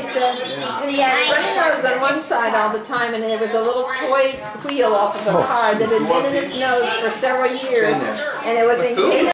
said, and he had runny nose on one side all the time, and there was a little toy wheel off of a car that had been in his nose for several years, and it was encased